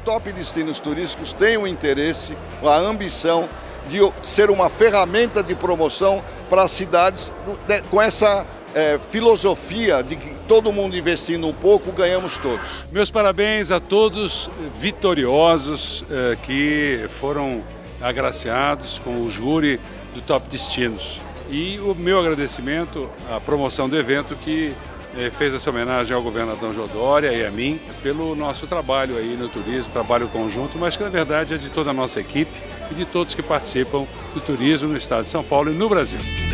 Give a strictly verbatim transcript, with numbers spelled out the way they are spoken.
Top Destinos Turísticos tem o interesse, a ambição de ser uma ferramenta de promoção para as cidades com essa é, filosofia de que todo mundo investindo um pouco, ganhamos todos. Meus parabéns a todos vitoriosos eh, que foram agraciados com o júri do Top Destinos. E o meu agradecimento à promoção do evento que eh, fez essa homenagem ao governador João Dória e a mim pelo nosso trabalho aí no turismo, trabalho conjunto, mas que na verdade é de toda a nossa equipe e de todos que participam do turismo no estado de São Paulo e no Brasil.